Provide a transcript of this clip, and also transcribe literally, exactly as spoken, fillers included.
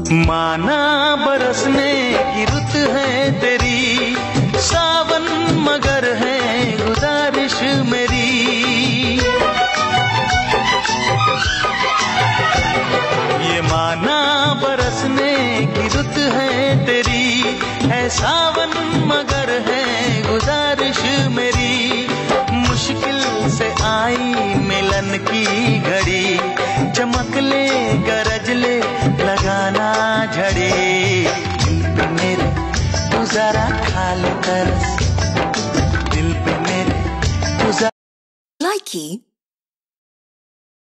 माना बरसने की रुत है तेरी, सावन मगर है गुजारिश मेरी। ये माना बरसने की रुत है तेरी, है सावन मगर है गुजारिश मेरी। मुश्किल से आई मिलन की घड़ी, चमक ले गरज ले लगाना झड़ी। दिल पे मेरे तू जरा खा ले तरस, दिल पे मेरे तू जरा। Likey